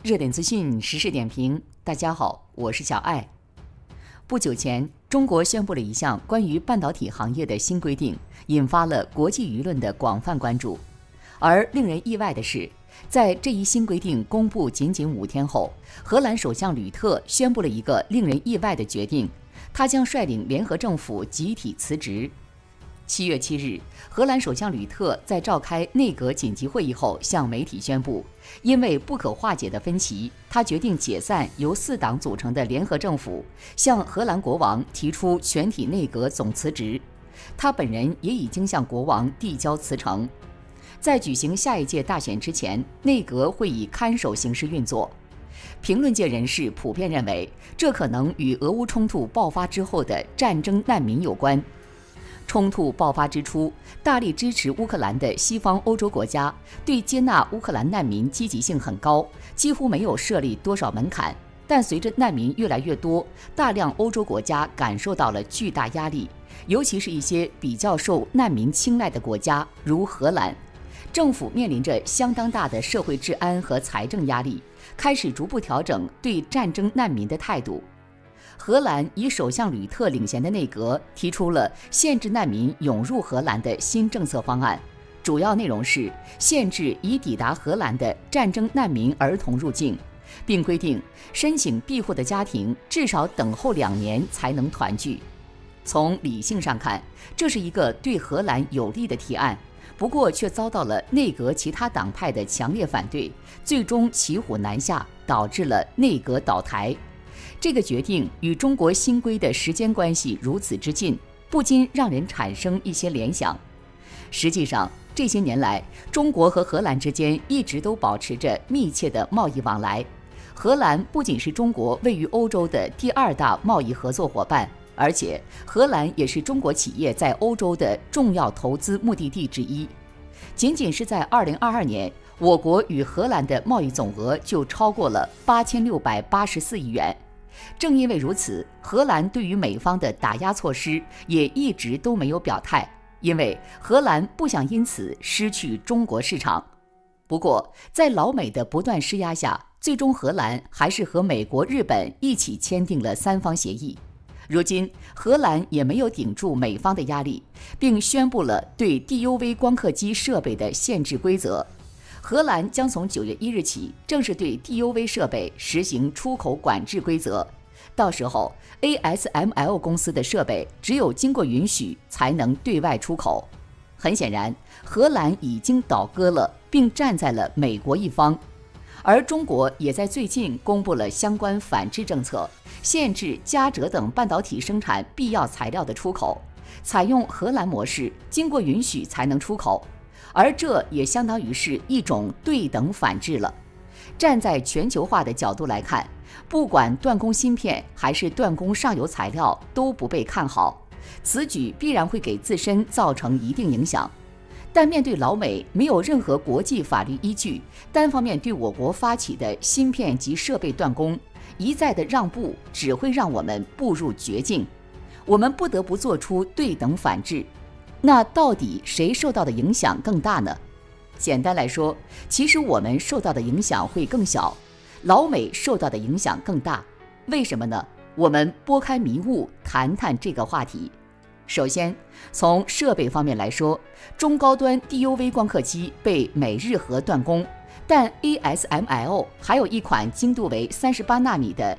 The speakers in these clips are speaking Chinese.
热点资讯，时事点评。大家好，我是小爱。不久前，中国宣布了一项关于半导体行业的新规定，引发了国际舆论的广泛关注。而令人意外的是，在这一新规定公布仅仅5天后，荷兰首相吕特宣布了一个令人意外的决定，他将率领联合政府集体辞职。7月7日，荷兰首相吕特在召开内阁紧急会议后向媒体宣布，因为不可化解的分歧，他决定解散由4党组成的联合政府，向荷兰国王提出全体内阁总辞职。他本人也已经向国王递交辞呈。在举行下一届大选之前，内阁会以看守形式运作。评论界人士普遍认为，这可能与俄乌冲突爆发之后的战争难民有关。冲突爆发之初，大力支持乌克兰的西方欧洲国家对接纳乌克兰难民积极性很高，几乎没有设立多少门槛。但随着难民越来越多，大量欧洲国家感受到了巨大压力，尤其是一些比较受难民青睐的国家，如荷兰。政府面临着相当大的社会治安和财政压力，开始逐步调整对战争难民的态度。荷兰以首相吕特领衔的内阁提出了限制难民涌入荷兰的新政策方案，主要内容是限制已抵达荷兰的战争难民儿童入境，并规定申请庇护的家庭至少等候2年才能团聚。从理性上看，这是一个对荷兰有利的提案，不过却遭到了内阁其他党派的强烈反对，最终骑虎难下，导致了内阁倒台。这个决定与中国新规的时间关系如此之近，不禁让人产生一些联想。实际上，这些年来，中国和荷兰之间一直都保持着密切的贸易往来。荷兰不仅是中国位于欧洲的第2大贸易合作伙伴，而且荷兰也是中国企业在欧洲的重要投资目的地之一。仅仅是在2022年，我国与荷兰的贸易总额就超过了8684亿元。正因为如此，荷兰对于美方的打压措施也一直都没有表态，因为荷兰不想因此失去中国市场。不过，在老美的不断施压下，最终荷兰还是和美国、日本一起签订了3方协议。如今，荷兰也没有顶住美方的压力，并宣布了对 DUV 光刻机设备的限制规则。荷兰将从9月1日起正式对 DUV 设备实行出口管制规则，到时候 ASML 公司的设备只有经过允许才能对外出口。很显然，荷兰已经倒戈了，并站在了美国一方。而中国也在最近公布了相关反制政策，限制嘉泽等半导体生产必要材料的出口，采用荷兰模式，经过允许才能出口。而这也相当于是一种对等反制了。站在全球化的角度来看，不管断供芯片还是断供上游材料都不被看好，此举必然会给自身造成一定影响。但面对老美没有任何国际法律依据，单方面对我国发起的芯片及设备断供，一再的让步只会让我们步入绝境。我们不得不做出对等反制。那到底谁受到的影响更大呢？简单来说，其实我们受到的影响会更小，老美受到的影响更大。为什么呢？我们拨开迷雾谈谈这个话题。首先，从设备方面来说，中高端 DUV 光刻机被美日荷断供，但 ASML 还有一款精度为38纳米的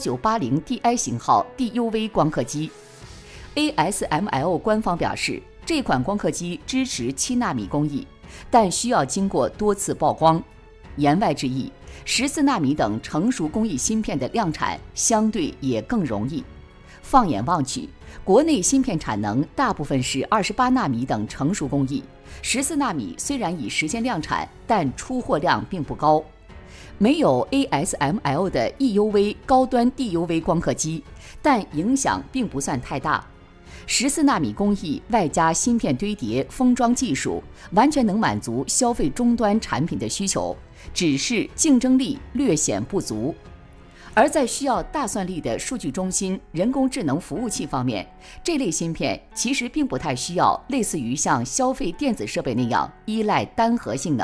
1980Di 型号 DUV 光刻机。ASML 官方表示，这款光刻机支持7纳米工艺，但需要经过多次曝光。言外之意，14纳米等成熟工艺芯片的量产相对也更容易。放眼望去，国内芯片产能大部分是28纳米等成熟工艺，14纳米虽然已实现量产，但出货量并不高。没有 ASML 的 EUV 高端 DUV 光刻机，但影响并不算太大。14纳米工艺外加芯片堆叠封装技术，完全能满足消费终端产品的需求，只是竞争力略显不足。而在需要大算力的数据中心、人工智能服务器方面，这类芯片其实并不太需要类似于像消费电子设备那样依赖单核性能，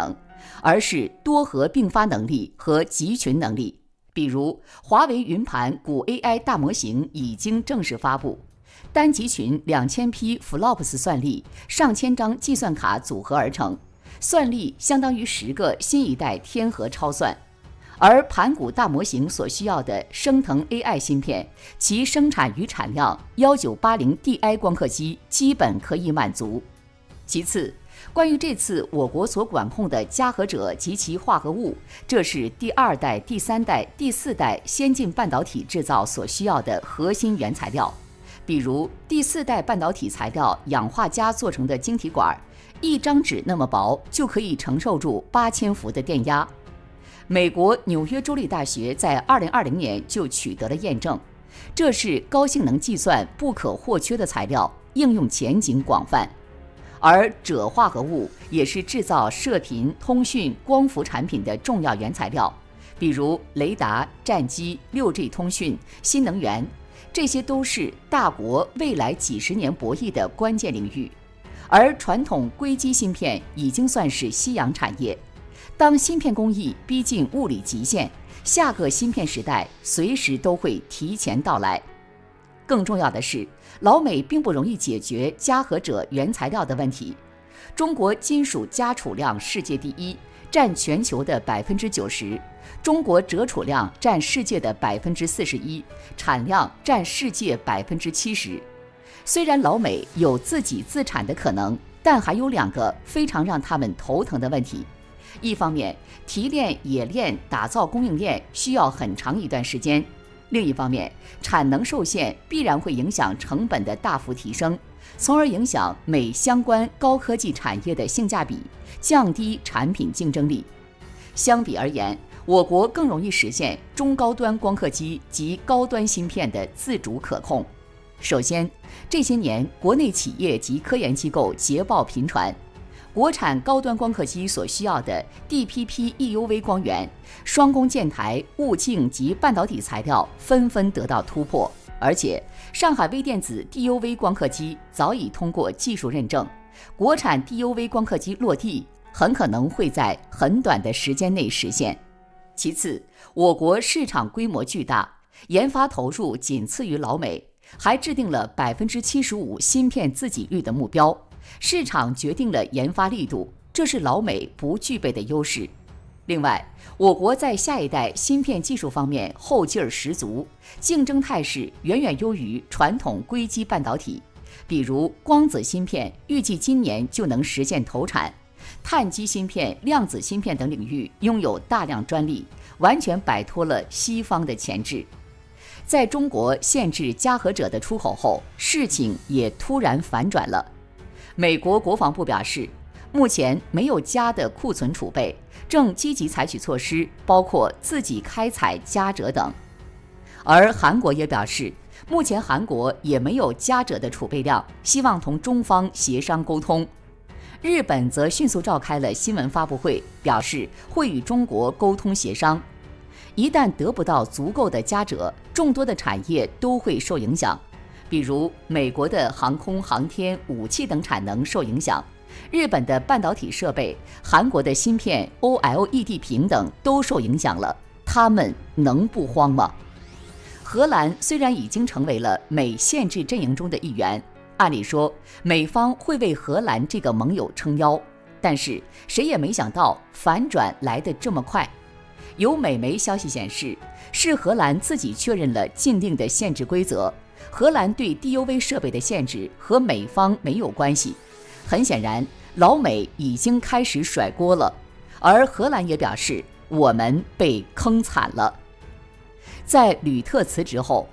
而是多核并发能力和集群能力。比如，华为云盘古 AI 大模型已经正式发布，单集群2000批 FLOPS 算力，上千张计算卡组合而成，算力相当于10个新一代天河超算。而盘古大模型所需要的升腾 AI 芯片，其生产与产量1980 Ti 光刻机基本可以满足。其次，关于这次我国所管控的嘉禾者及其化合物，这是第2代、第3代、第4代先进半导体制造所需要的核心原材料。比如第4代半导体材料氧化镓做成的晶体管，一张纸那么薄，就可以承受住8000伏的电压。美国纽约州立大学在2020年就取得了验证，这是高性能计算不可或缺的材料，应用前景广泛。而锗化合物也是制造射频、通讯、光伏产品的重要原材料，比如雷达、战机、6G 通讯、新能源，这些都是大国未来几十年博弈的关键领域。而传统硅基芯片已经算是夕阳产业。当芯片工艺逼近物理极限，下个芯片时代随时都会提前到来。更重要的是，老美并不容易解决嘉禾者原材料的问题。中国金属加储量世界第一，占全球的90%，中国锗储量占世界的41%，产量占世界70%。虽然老美有自给自产的可能，但还有2个非常让他们头疼的问题。一方面，提炼、冶炼、打造供应链需要很长一段时间；另一方面，产能受限必然会影响成本的大幅提升，从而影响美相关高科技产业的性价比，降低产品竞争力。相比而言，我国更容易实现中高端光刻机及高端芯片的自主可控。首先，这些年国内企业及科研机构捷报频传，国产高端光刻机所需要的 DPP EUV 光源、双工建台、雾镜及半导体材料纷纷得到突破，而且上海微电子 DUV 光刻机早已通过技术认证，国产 DUV 光刻机落地很可能会在很短的时间内实现。其次，我国市场规模巨大，研发投入仅次于老美，还制定了75%芯片自给率的目标。市场决定了研发力度，这是老美不具备的优势。另外，我国在下一代芯片技术方面后劲儿十足，竞争态势远远优于传统硅基半导体。比如光子芯片预计今年就能实现投产，碳基芯片、量子芯片等领域拥有大量专利，完全摆脱了西方的钳制。在中国限制嘉禾者的出口后，事情也突然反转了。美国国防部表示，目前没有镓的库存储备，正积极采取措施，包括自己开采嘉锗等。而韩国也表示，目前韩国也没有嘉锗的储备量，希望同中方协商沟通。日本则迅速召开了新闻发布会，表示会与中国沟通协商。一旦得不到足够的嘉锗，众多的产业都会受影响。比如美国的航空航天、武器等产能受影响，日本的半导体设备、韩国的芯片、OLED 屏等都受影响了，他们能不慌吗？荷兰虽然已经成为了美限制阵营中的一员，按理说美方会为荷兰这个盟友撑腰，但是谁也没想到反转来得这么快。有美媒消息显示，是荷兰自己确认了禁令的限制规则。荷兰对 DUV 设备的限制和美方没有关系，很显然，老美已经开始甩锅了，而荷兰也表示我们被坑惨了。在吕特辞职后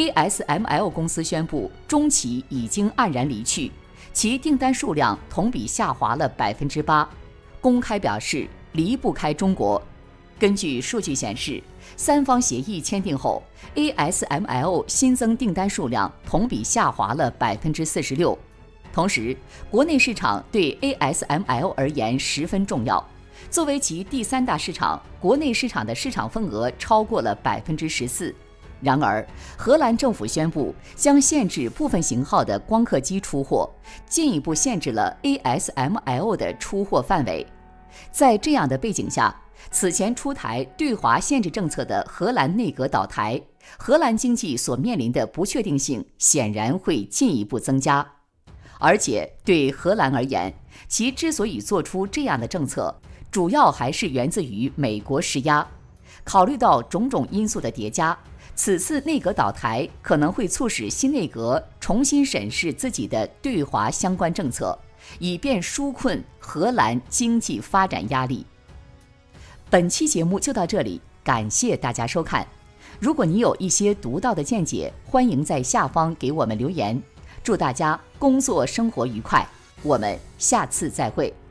，ASML 公司宣布中企已经黯然离去，其订单数量同比下滑了8%，公开表示离不开中国。根据数据显示，3方协议签订后 ，ASML 新增订单数量同比下滑了46%。同时，国内市场对 ASML 而言十分重要，作为其第3大市场，国内市场的市场份额超过了14%。然而，荷兰政府宣布将限制部分型号的光刻机出货，进一步限制了 ASML 的出货范围。 在这样的背景下，此前出台对华限制政策的荷兰内阁倒台，荷兰经济所面临的不确定性显然会进一步增加。而且对荷兰而言，其之所以做出这样的政策，主要还是源自于美国施压。考虑到种种因素的叠加，此次内阁倒台可能会促使新内阁重新审视自己的对华相关政策，以便纾困荷兰经济发展压力。本期节目就到这里，感谢大家收看。如果你有一些独到的见解，欢迎在下方给我们留言。祝大家工作生活愉快，我们下次再会。